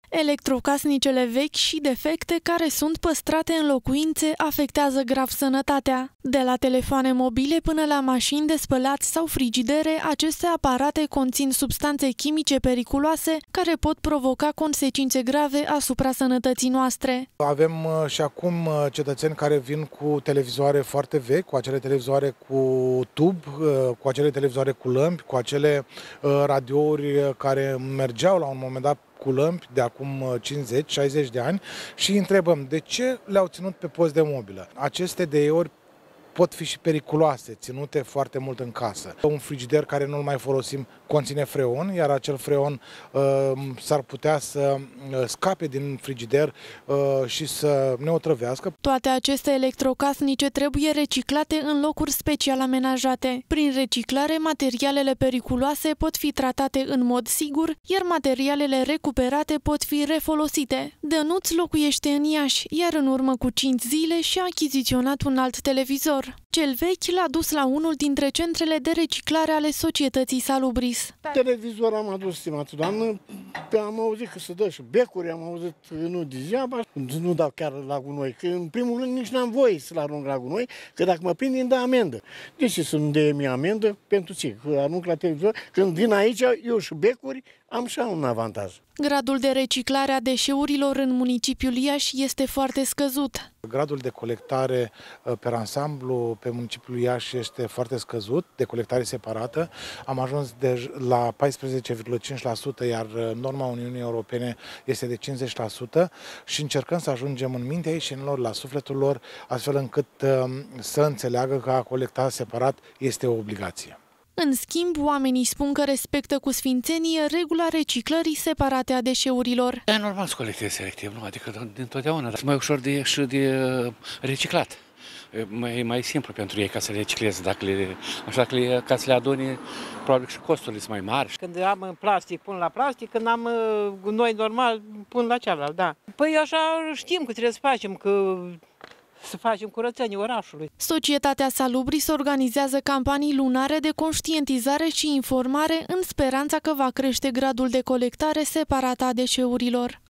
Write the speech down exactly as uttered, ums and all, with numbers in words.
Electrocasnicele vechi și defecte care sunt păstrate în locuințe afectează grav sănătatea. De la telefoane mobile până la mașini de spălat sau frigidere, aceste aparate conțin substanțe chimice periculoase care pot provoca consecințe grave asupra sănătății noastre. Avem și acum cetățeni care vin cu televizoare foarte vechi, cu acele televizoare cu tub, cu acele televizoare cu lămpi, cu acele radiouri care mergeau la un moment dat cu lămpi de acum cincizeci șaizeci de ani și îi întrebăm de ce le-au ținut pe post de mobilă. Aceste deeuri pot fi și periculoase, ținute foarte mult în casă. Un frigider care nu-l mai folosim conține freon, iar acel freon uh, s-ar putea să scape din frigider uh, și să ne otrăvească. Toate aceste electrocasnice trebuie reciclate în locuri special amenajate. Prin reciclare, materialele periculoase pot fi tratate în mod sigur, iar materialele recuperate pot fi refolosite. Dănuț locuiește în Iași, iar în urmă cu cinci zile și-a achiziționat un alt televizor. Cel vechi l-a dus la unul dintre centrele de reciclare ale societății Salubris. Televizor am adus, stimată doamnă, am auzit că se dă și becuri, am auzit nu degeaba, nu dau chiar la gunoi, că în primul rând nici n-am voie să-l arunc la gunoi, că dacă mă prind îmi dă amendă. De ce să-mi dea mie amendă? Pentru ce? Că arunc la televizor, când vin aici, eu și becuri, am și un avantaj. Gradul de reciclare a deșeurilor în municipiul Iași este foarte scăzut. Gradul de colectare pe ansamblu pe municipiul Iași este foarte scăzut, de colectare separată. Am ajuns de la paisprezece virgulă cinci la sută, iar norma Uniunii Europene este de cincizeci la sută și încercăm să ajungem în mintea eișenilor, la sufletul lor, astfel încât să înțeleagă că a colecta separat este o obligație. În schimb, oamenii spun că respectă cu sfințenie regula reciclării separate a deșeurilor. E normal să colectezi selectiv, nu? Adică dintotdeauna. E mai ușor de, și de reciclat. E mai, mai simplu pentru ei ca să le recicleze. Dacă le, așa că le, ca să le adune, probabil și costurile sunt mai mari. Când am în plastic, pun la plastic, când am gunoi normal, pun la cealaltă, da. Păi așa știm că trebuie să facem, că să facem curățenie orașului. Societatea Salubris organizează campanii lunare de conștientizare și informare în speranța că va crește gradul de colectare separată a deșeurilor.